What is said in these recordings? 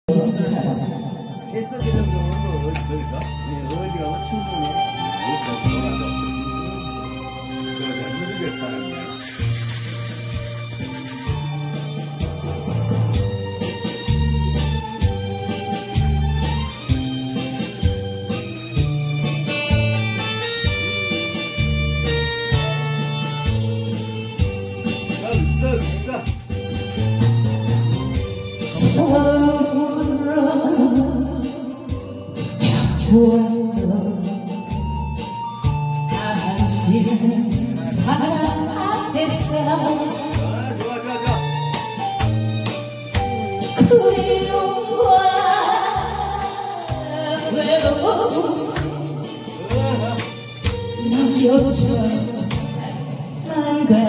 개썩이 정도는 어디가? 어디가 충분히 그러자 누르게 사람이야. 당신 사랑 앞에서 그리움과 외로움 남겨져 나가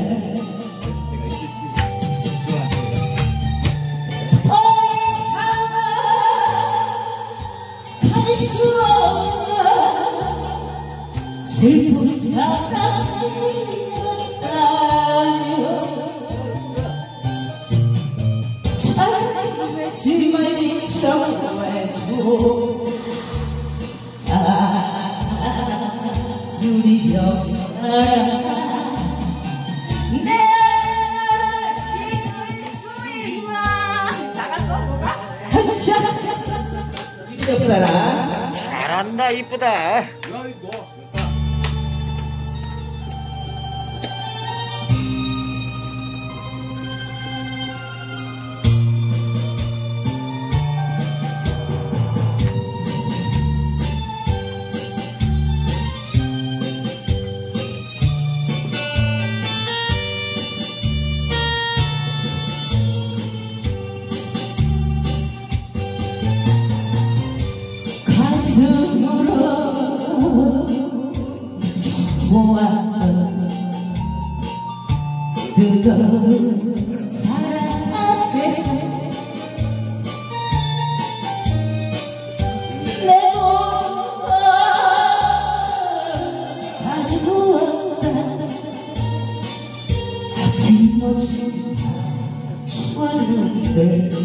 슬픈 사랑이었다며 찾아주지 말지쳐도 유리병 사랑 내 잊을 수 있나 나갔어 뭐가? 유리병 사랑 잘한다 이쁘다. 가슴으로 모았던 뜨거운 사랑 앞에서 내 몸은 가져왔다 아낌없이 주었는데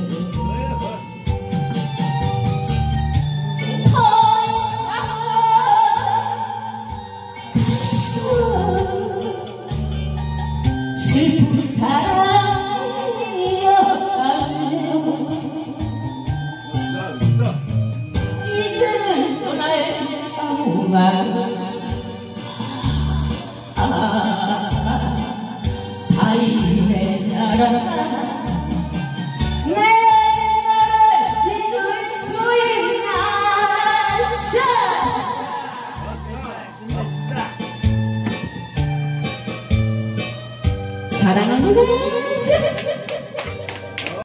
슬픈 사랑이었다며 이제는 떠나야 아무 말 없이 아이의 사랑 내 나를 잊을 수 있나 사랑합니다.